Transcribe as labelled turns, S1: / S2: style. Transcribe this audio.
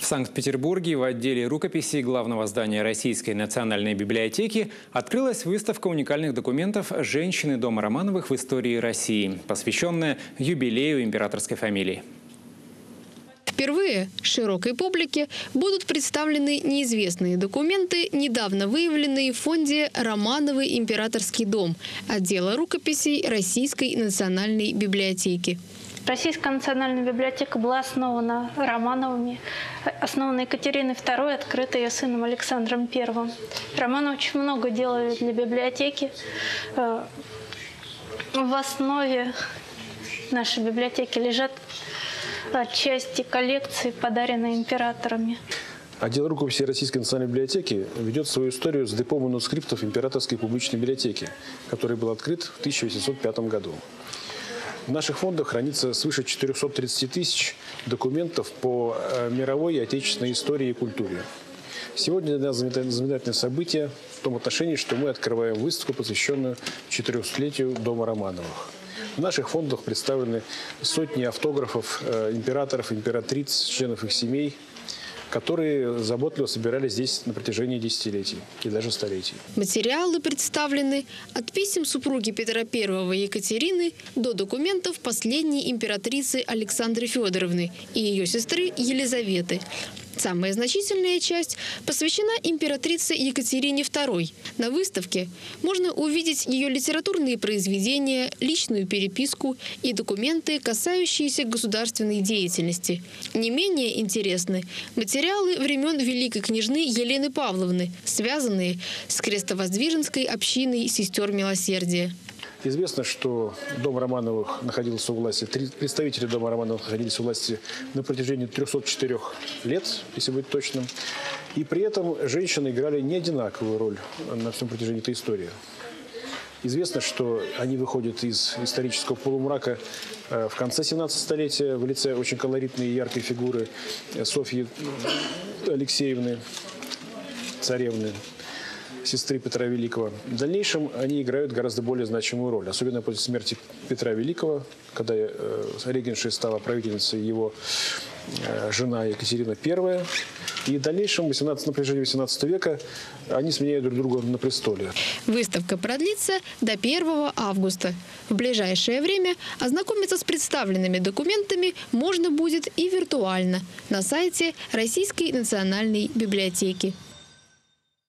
S1: В Санкт-Петербурге в отделе рукописей главного здания Российской национальной библиотеки открылась выставка уникальных документов «Женщины дома Романовых в истории России», посвященная юбилею императорской фамилии.
S2: Впервые широкой публике будут представлены неизвестные документы, недавно выявленные в фонде «Романовый императорский дом» отдела рукописей Российской национальной библиотеки.
S3: Российская национальная библиотека была основана Романовыми, основана Екатериной II, открыта ее сыном Александром I. Романовы очень много делали для библиотеки. В основе нашей библиотеки лежат части коллекции, подаренные императорами.
S4: Отдел рукописей Российской национальной библиотеки ведет свою историю с депо манускриптов Императорской публичной библиотеки, который был открыт в 1805 году. В наших фондах хранится свыше 430 тысяч документов по мировой и отечественной истории и культуре. Сегодня для нас знаменательное событие в том отношении, что мы открываем выставку, посвященную 400-летию дома Романовых. В наших фондах представлены сотни автографов императоров, императриц, членов их семей, которые заботливо собирались здесь на протяжении десятилетий и даже столетий.
S2: Материалы представлены от писем супруги Петра I Екатерины до документов последней императрицы Александры Федоровны и ее сестры Елизаветы. Самая значительная часть посвящена императрице Екатерине II. На выставке можно увидеть ее литературные произведения, личную переписку и документы, касающиеся государственной деятельности. Не менее интересны материалы времен великой княжны Елены Павловны, связанные с крестовоздвиженской общиной сестер Милосердия.
S4: Известно, что дом Романовых находился у власти, представители дома Романовых находились у власти на протяжении 304 лет, если быть точным. И при этом женщины играли не одинаковую роль на всем протяжении этой истории. Известно, что они выходят из исторического полумрака в конце 17 столетия в лице очень колоритной и яркой фигуры Софьи Алексеевны, царевны, сестры Петра Великого. В дальнейшем они играют гораздо более значимую роль, особенно после смерти Петра Великого, когда регеншей стала правительницей его жена Екатерина I. И в дальнейшем, на протяжении 18 века, они сменяют друг друга на престоле.
S2: Выставка продлится до 1 августа. В ближайшее время ознакомиться с представленными документами можно будет и виртуально на сайте Российской национальной библиотеки.